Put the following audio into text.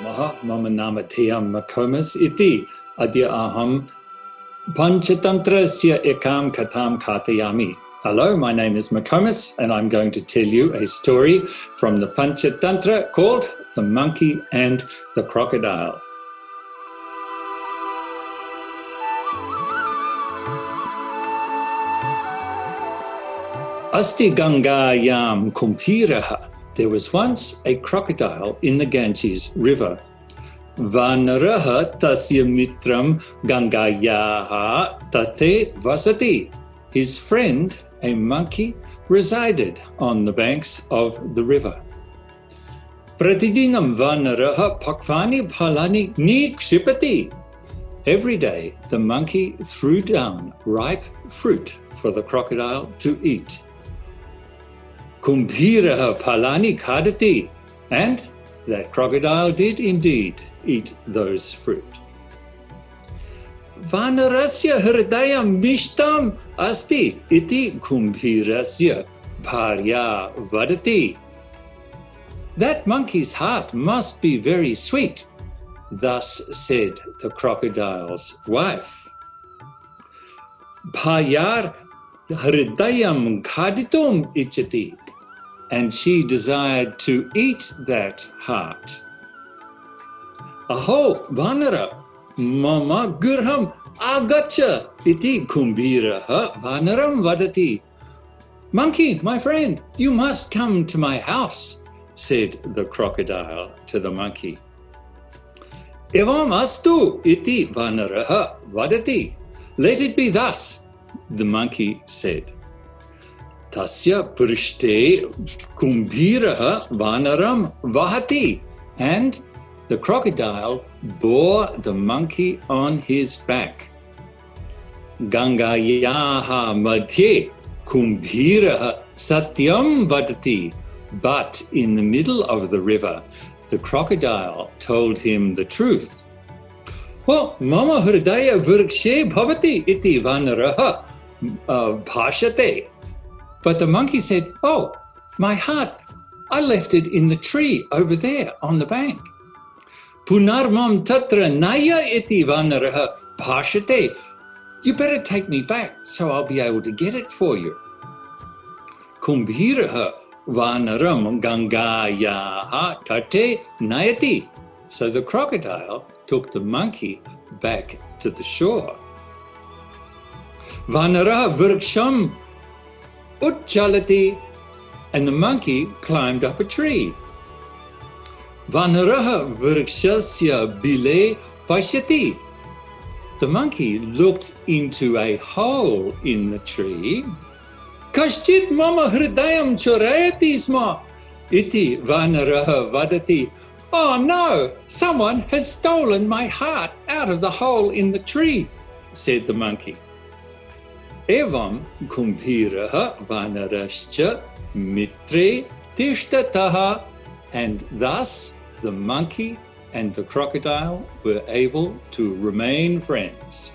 Namaha, mama namateyam Makomas iti adya aham panchatantrasya ekam katam kathayami. Hello, my name is Makomas and I'm going to tell you a story from the Panchatantra called The Monkey and the Crocodile. Asti Gangayam Kumpiraha. There was once a crocodile in the Ganges River. Vanaraha tasya mitram Gangayaha tate vasati. His friend, a monkey, resided on the banks of the river. Pratidinam vanaraha pakvani phalani nikshipati. Every day, the monkey threw down ripe fruit for the crocodile to eat. Kumbhiraha phalani khadati. And that crocodile did indeed eat those fruit. Vanarasya hridayam mishtam asti iti kumbhirasya bharya vadati. That monkey's heart must be very sweet, thus said the crocodile's wife. Bhayar hridayam khaditum ichati. And she desired to eat that heart. Aho, Vanara, mama gurham agacha iti kumbhiraha vanaram vadati. Monkey, my friend, you must come to my house, said the crocodile to the monkey. Evam astu iti vanaraha vadati. Let it be thus, the monkey said. Tasya prishte kumbhiraha vanaram vahati. And the crocodile bore the monkey on his back. Gangayaha madhye kumbhiraha satyam vadati. But in the middle of the river, the crocodile told him the truth. Well, mama hridaya vrikshe bhavati iti vanaraha bhashate. But the monkey said, oh, my heart, I left it in the tree over there on the bank. Punarmam tatra naya iti vanaraha bhashate. You better take me back so I'll be able to get it for you. Kumbhiraha vanaram gangayaha tate nayati. So the crocodile took the monkey back to the shore. Vanaraha vriksham Uchchalati, and the monkey climbed up a tree. Vanaraha vrikshasya bile pashyati. The monkey looked into a hole in the tree. Kashchit mama hridayam chorayati sma iti vanaraha vadati. Oh no, someone has stolen my heart out of the hole in the tree, said the monkey. Evam kumbhiraha vanarascha mitre tishtataha. And thus the monkey and the crocodile were able to remain friends.